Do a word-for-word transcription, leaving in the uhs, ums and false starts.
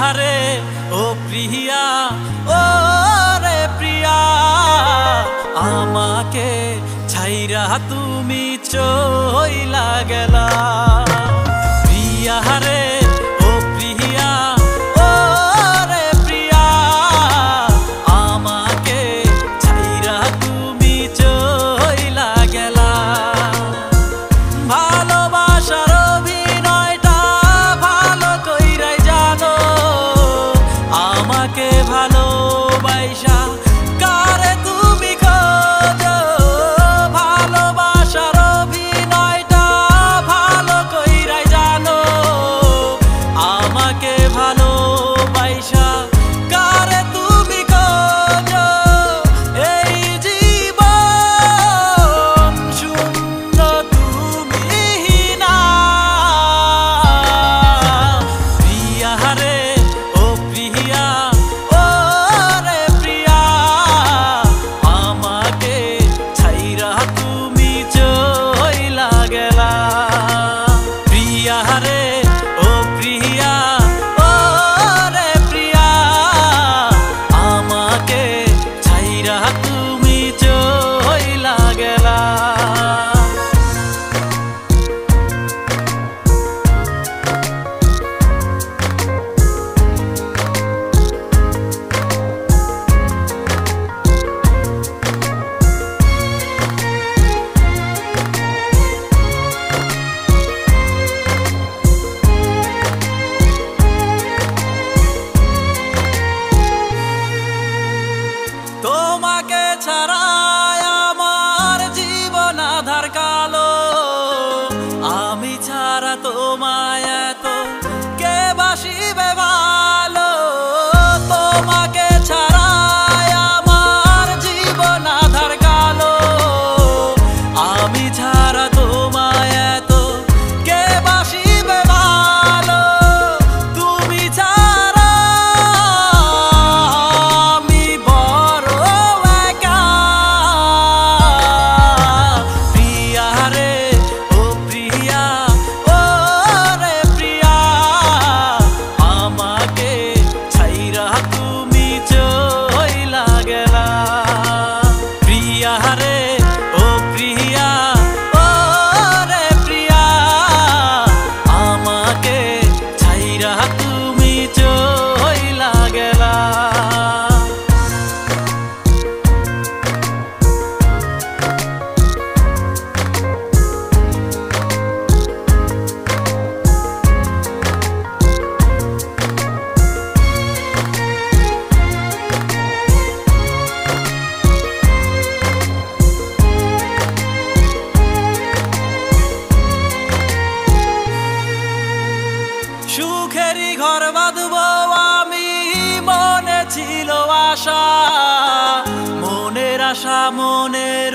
রে ও প্রিয়া, ও রে প্রিয়া, আমাকে ছাইরা তুমি চইলা গেলা। প্রিয়া রে ও প্রিয়া, ও রে প্রিয়া, আমাকে ছাইরা তুমি চইলা গেলা। ভালোবাসার অভিনয়টা ভালো কইরাই জানো, আমাকে ভালোবাসা কারে তুমি খোঁজো। ভালোবাসার অভিনয়টা ভালো কইরাই জানো, আমাকে ভালোবাসা কারে তুমি খোঁজো। এই জীবন শূন্য তুমি না। প্রিয়া রে ও প্রিয়া, ও রে প্রিয়া, আমাকে ছাইরা তুমি চইলা গেলা। প্রিয়া রে ও প্রিয়া, ও রে প্রিয়া, আমাকে ছাইরা তুমি চইলা গেলা। তোমাকে ছাড়া আমার জীবন আধার কালো, আমি ছাড়া তোমায় এত কে বাসিবে ভালো। তোমাকে ছাড়া আমার জীবন আধার কালো, আমি ছাড়া তোমায় এত কে বাসিবে ভালো। তুমি ছাড়া আমি বড় একা। প্রিয়া রে ও প্রিয়া, ও রে প্রিয়া, আমাকে ছাইরা তুমি চইলা গেলা। প্রিয়া রে ও প্রিয়া, ও রে প্রিয়া, আমাকে ছাইরা তুমি চইলা গেলা। সুখেরই ঘর বাঁধবো আমি, মনে ছিল আশা, মনের আশা মনের